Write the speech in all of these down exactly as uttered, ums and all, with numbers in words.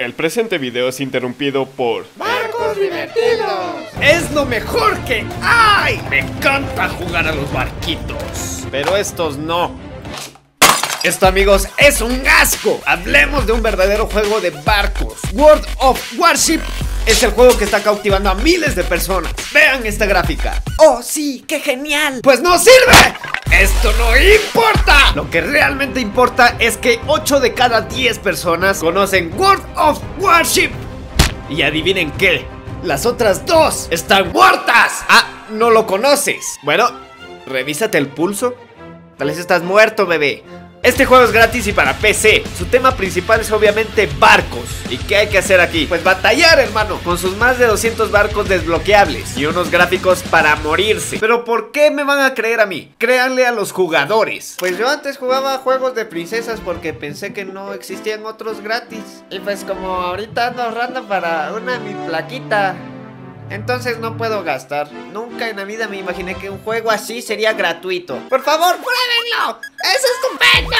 El presente video es interrumpido por ¡Barcos divertidos! ¡Es lo mejor que hay! Me encanta jugar a los barquitos, pero estos no. Esto, amigos, es un asco. Hablemos de un verdadero juego de barcos. World of Warship es el juego que está cautivando a miles de personas. Vean esta gráfica. ¡Oh, sí! ¡Qué genial! ¡Pues no sirve! ¡Esto no importa! Lo que realmente importa es que ocho de cada diez personas conocen World of Warship. Y adivinen qué, las otras dos están muertas. Ah, ¿no lo conoces? Bueno, revísate el pulso. Tal vez estás muerto, bebé. Este juego es gratis y para P C. Su tema principal es obviamente barcos. ¿Y qué hay que hacer aquí? Pues batallar, hermano, con sus más de doscientos barcos desbloqueables y unos gráficos para morirse. Pero ¿por qué me van a creer a mí? Créanle a los jugadores. Pues yo antes jugaba juegos de princesas porque pensé que no existían otros gratis. Y pues como ahorita ando ahorrando para una mi plaquita, entonces no puedo gastar. Nunca en la vida me imaginé que un juego así sería gratuito. ¡Por favor, pruébenlo! ¡Es estupendo!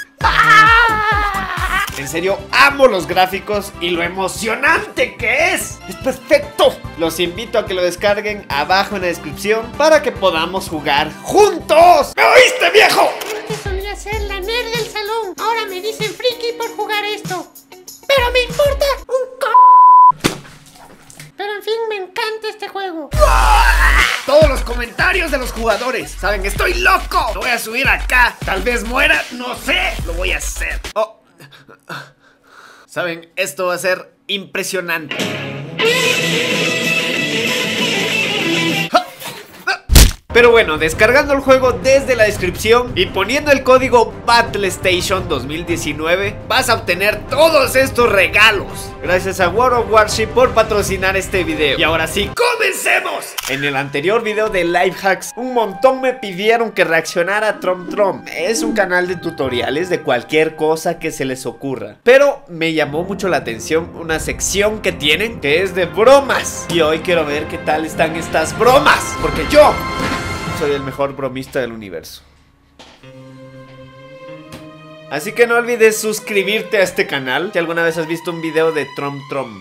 ¡Ah! En serio, amo los gráficos y lo emocionante que es. ¡Es perfecto! Los invito a que lo descarguen abajo en la descripción para que podamos jugar juntos. ¿Me oíste, viejo? Antes solía ser la nerd del salón. Ahora me dicen friki por jugar esto. Pero me importa un c... Pero en fin, me encanta este juego. Todos los comentarios de los jugadores saben que estoy loco. Lo voy a subir acá. Tal vez muera, no sé. Lo voy a hacer. Oh. Saben, esto va a ser impresionante. Pero bueno, descargando el juego desde la descripción y poniendo el código BattleStation dos mil diecinueve, vas a obtener todos estos regalos. Gracias a World of Warship por patrocinar este video. Y ahora sí, ¡comencemos! En el anterior video de Lifehacks, un montón me pidieron que reaccionara a Trom Trom. Es un canal de tutoriales de cualquier cosa que se les ocurra. Pero me llamó mucho la atención una sección que tienen que es de bromas. Y hoy quiero ver qué tal están estas bromas, porque yo soy el mejor bromista del universo. Así que no olvides suscribirte a este canal si alguna vez has visto un video de Trom Trom.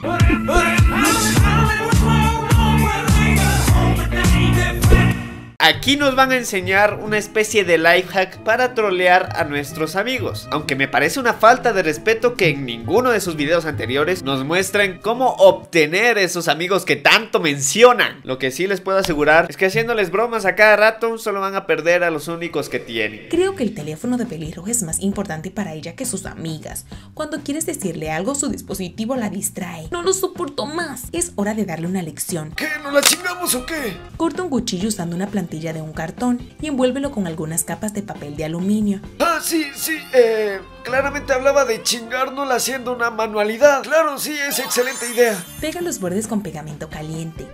Aquí nos van a enseñar una especie de life hack para trolear a nuestros amigos. Aunque me parece una falta de respeto que en ninguno de sus videos anteriores nos muestren cómo obtener esos amigos que tanto mencionan. Lo que sí les puedo asegurar es que haciéndoles bromas a cada rato solo van a perder a los únicos que tienen. Creo que el teléfono de Pelirroja es más importante para ella que sus amigas. Cuando quieres decirle algo, su dispositivo la distrae. No lo soporto más. Es hora de darle una lección. ¿Qué? ¿Nos la chingamos o qué? Corta un cuchillo usando una plantilla de un cartón y envuélvelo con algunas capas de papel de aluminio. Ah, sí, sí, eh, claramente hablaba de chingárnosla haciendo una manualidad. Claro, sí, es excelente idea. Pega los bordes con pegamento caliente.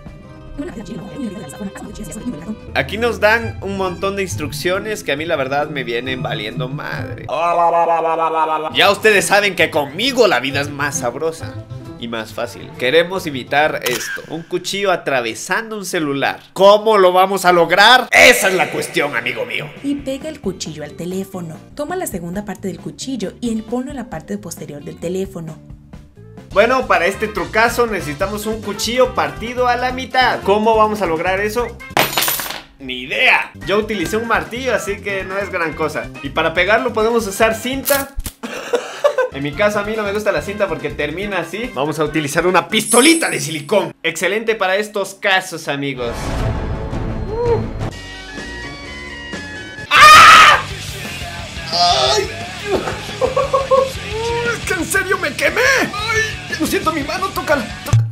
Aquí nos dan un montón de instrucciones que a mí la verdad me vienen valiendo madre. Ya ustedes saben que conmigo la vida es más sabrosa y más fácil. Queremos imitar esto: un cuchillo atravesando un celular. ¿Cómo lo vamos a lograr? Esa es la cuestión, amigo mío. Y pega el cuchillo al teléfono. Toma la segunda parte del cuchillo y ponlo en la parte posterior del teléfono. Bueno, para este trucazo necesitamos un cuchillo partido a la mitad. ¿Cómo vamos a lograr eso? Ni idea. Yo utilicé un martillo, así que no es gran cosa. Y para pegarlo podemos usar cinta. En mi caso a mí no me gusta la cinta porque termina así. Vamos a utilizar una pistolita de silicón. Excelente para estos casos, amigos. uh. ¡Ah! ¡Ay! Es que en serio me quemé. ¡Ay! Lo siento, mi mano, tócala, tócala.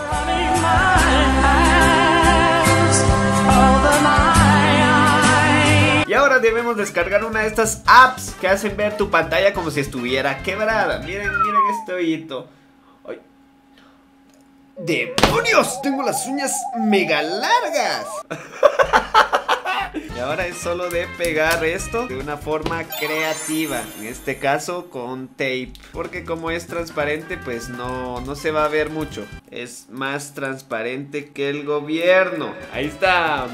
Y ahora debemos descargar una de estas apps que hacen ver tu pantalla como si estuviera quebrada. Miren, miren este hoyito. ¡Ay! ¡Demonios! Tengo las uñas mega largas. Y ahora es solo de pegar esto de una forma creativa. En este caso con tape, porque como es transparente pues no, no se va a ver mucho. Es más transparente que el gobierno. Ahí está.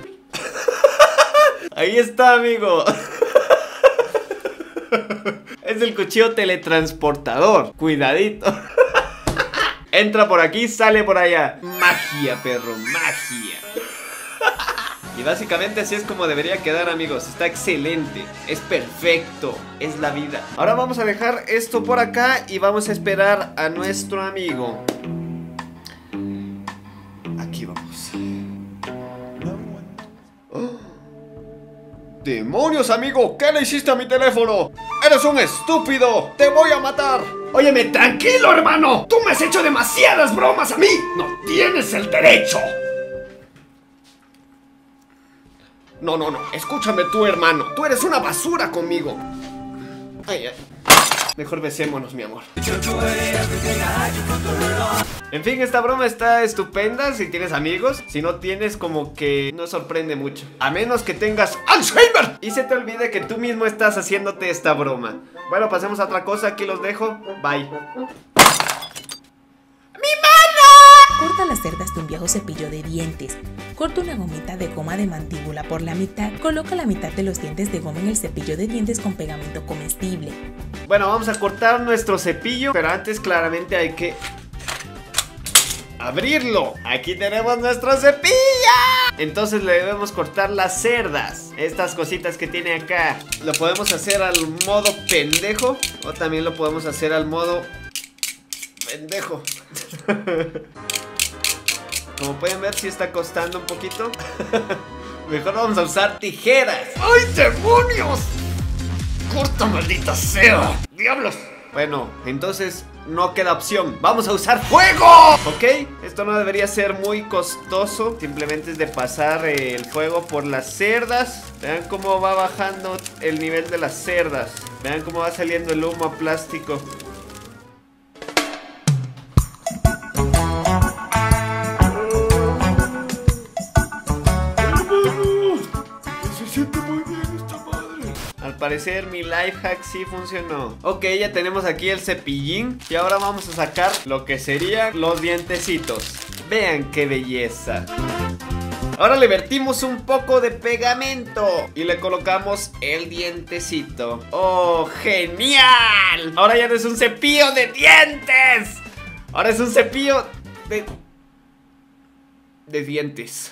Ahí está, amigo. Es el cuchillo teletransportador. Cuidadito. Entra por aquí, sale por allá. Magia, perro, magia. Y básicamente así es como debería quedar, amigos. Está excelente, es perfecto, es la vida. Ahora vamos a dejar esto por acá y vamos a esperar a nuestro amigo. Aquí vamos. ¡Oh! ¡Demonios, amigo! ¿Qué le hiciste a mi teléfono? ¡Eres un estúpido! ¡Te voy a matar! Óyeme, tranquilo, hermano. Tú me has hecho demasiadas bromas a mí. No tienes el derecho. No, no, no. Escúchame tú, hermano. Tú eres una basura conmigo. Ay, ay. Mejor besémonos, mi amor. En fin, esta broma está estupenda si tienes amigos. Si no tienes, como que no sorprende mucho. A menos que tengas Alzheimer y se te olvide que tú mismo estás haciéndote esta broma. Bueno, pasemos a otra cosa. Aquí los dejo. Bye. Corta las cerdas de un viejo cepillo de dientes. Corta una gomita de goma de mandíbula por la mitad. Coloca la mitad de los dientes de goma en el cepillo de dientes con pegamento comestible. Bueno, vamos a cortar nuestro cepillo, pero antes claramente hay que abrirlo. Aquí tenemos nuestro cepillo. Entonces le debemos cortar las cerdas, estas cositas que tiene acá. Lo podemos hacer al modo pendejo o también lo podemos hacer al modo pendejo. Como pueden ver, sí está costando un poquito. Mejor vamos a usar tijeras. ¡Ay, demonios! ¡Corta, maldita sea! ¡Diablos! Bueno, entonces no queda opción. ¡Vamos a usar fuego! Ok, esto no debería ser muy costoso. Simplemente es de pasar eh, el fuego por las cerdas. Vean cómo va bajando el nivel de las cerdas. Vean cómo va saliendo el humo a plástico. Al parecer mi life hack sí funcionó. Ok, ya tenemos aquí el cepillín. Y ahora vamos a sacar lo que serían los dientecitos. Vean qué belleza. Ahora le vertimos un poco de pegamento y le colocamos el dientecito. ¡Oh, genial! Ahora ya no es un cepillo de dientes. Ahora es un cepillo de... de dientes.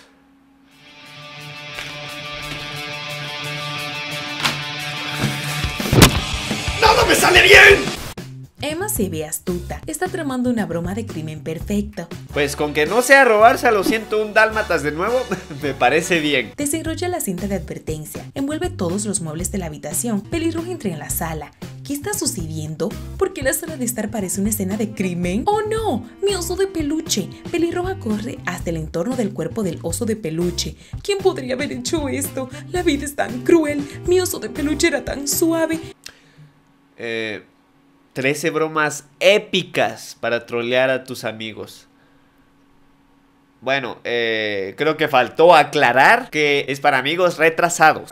¡Nada me sale bien! Emma se ve astuta, está tramando una broma de crimen perfecto. Pues con que no sea robarse a los ciento un dálmatas de nuevo, me parece bien. Desenrolla la cinta de advertencia, envuelve todos los muebles de la habitación. Pelirroja entra en la sala. ¿Qué está sucediendo? ¿Por qué la sala de estar parece una escena de crimen? ¡Oh no! ¡Mi oso de peluche! Pelirroja corre hasta el entorno del cuerpo del oso de peluche. ¿Quién podría haber hecho esto? La vida es tan cruel. Mi oso de peluche era tan suave. Eh... trece bromas épicas para trolear a tus amigos. Bueno, eh, creo que faltó aclarar que es para amigos retrasados.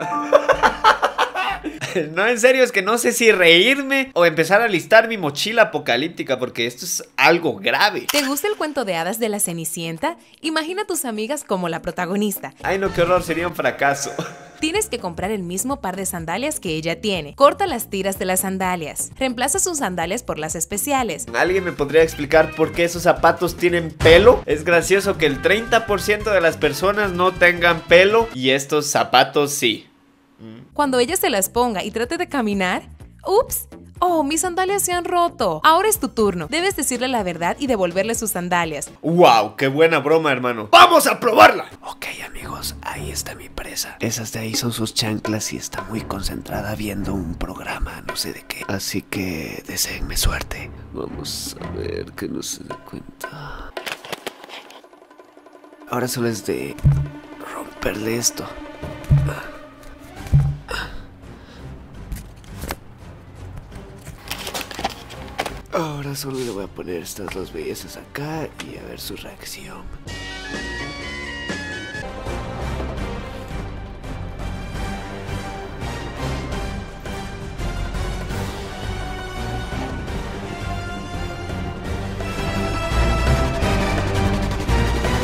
No, en serio, es que no sé si reírme o empezar a listar mi mochila apocalíptica, porque esto es algo grave. ¿Te gusta el cuento de hadas de la Cenicienta? Imagina a tus amigas como la protagonista. Ay, no, qué horror, sería un fracaso. Tienes que comprar el mismo par de sandalias que ella tiene. Corta las tiras de las sandalias. Reemplaza sus sandalias por las especiales. ¿Alguien me podría explicar por qué esos zapatos tienen pelo? Es gracioso que el treinta por ciento de las personas no tengan pelo y estos zapatos sí. Cuando ella se las ponga y trate de caminar, ¡ups! ¡Oh, mis sandalias se han roto! Ahora es tu turno. Debes decirle la verdad y devolverle sus sandalias. ¡Wow! ¡Qué buena broma, hermano! ¡Vamos a probarla! Ok, amigos, ahí está mi presa. Esas de ahí son sus chanclas y está muy concentrada viendo un programa, no sé de qué. Así que deseenme suerte. Vamos a ver que no se dé cuenta. Ahora solo es de romperle esto. Ahora solo le voy a poner estas dos bellezas acá y a ver su reacción.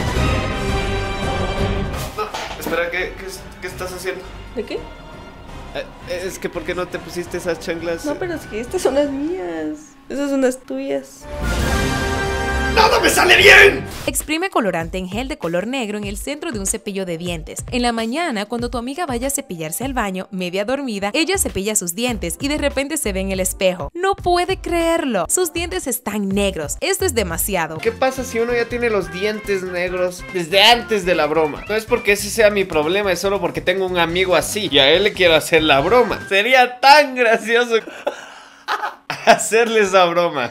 No, espera, ¿qué, qué, qué estás haciendo? ¿De qué? Eh, es que ¿por qué no te pusiste esas chanclas? No, pero es que estas son las mías. Esas son las tuyas. ¡Nada me sale bien! Exprime colorante en gel de color negro en el centro de un cepillo de dientes. En la mañana, cuando tu amiga vaya a cepillarse al baño, media dormida, ella cepilla sus dientes y de repente se ve en el espejo. No puede creerlo. Sus dientes están negros. Esto es demasiado. ¿Qué pasa si uno ya tiene los dientes negros desde antes de la broma? No es porque ese sea mi problema, es solo porque tengo un amigo así y a él le quiero hacer la broma. Sería tan gracioso hacerle esa broma.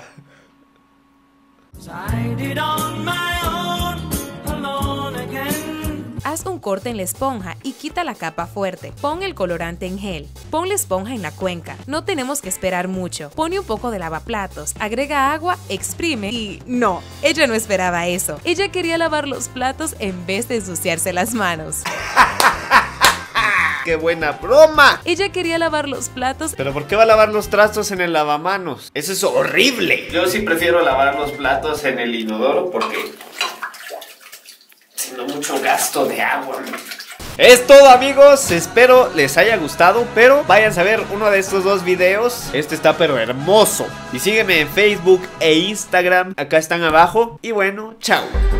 Haz un corte en la esponja y quita la capa fuerte. Pon el colorante en gel. Pon la esponja en la cuenca. No tenemos que esperar mucho. Pone un poco de lavaplatos, agrega agua, exprime y... no, ella no esperaba eso. Ella quería lavar los platos en vez de ensuciarse las manos. ¡Qué buena broma! Ella quería lavar los platos. ¿Pero por qué va a lavar los trastos en el lavamanos? Eso es horrible. Yo sí prefiero lavar los platos en el inodoro porque... si no, mucho gasto de agua. Es todo, amigos, espero les haya gustado, pero vayan a ver uno de estos dos videos. Este está pero hermoso. Y sígueme en Facebook e Instagram, acá están abajo. Y bueno, chao.